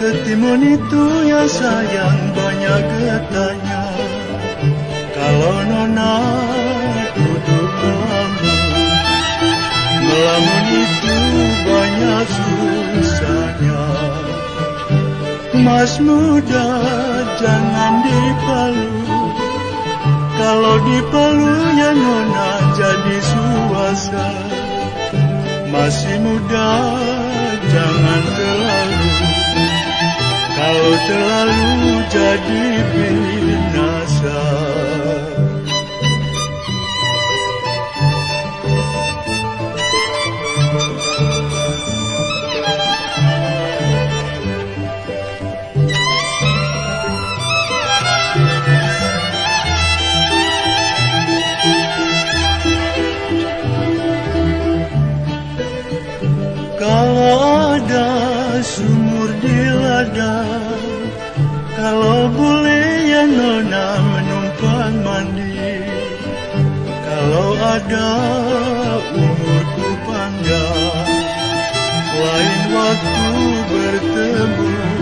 Ketimun itu ya sayang banyak getahnya. Kalau nona duduk melamun itu banyak susahnya. Mas muda jangan dipalu, kalau dipalu ya nona jadi suasa. Masih muda jangan terlalu, kalau terlalu jadi binasa. Kalau ada sumur di ladang, kalau boleh ya nona menumpang mandi. Kalau ada umurku panjang, lain waktu bertemu